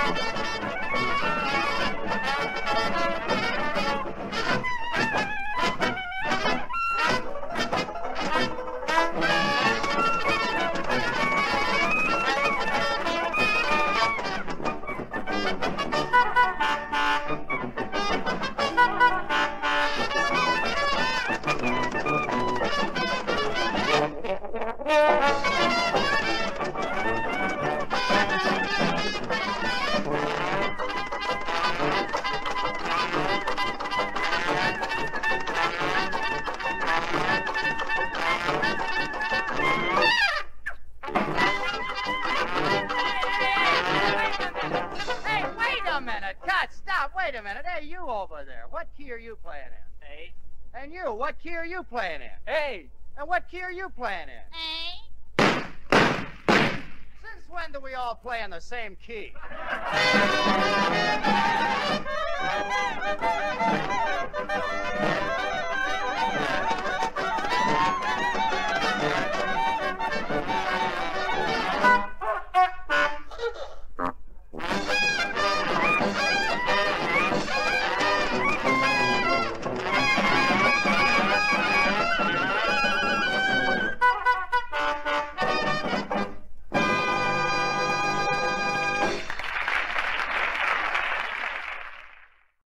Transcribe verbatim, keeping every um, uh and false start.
Wait a minute. Hey, you over there. What key are you playing in? A. And you, what key are you playing in? A. And what key are you playing in? A. Since when do we all play in the same key?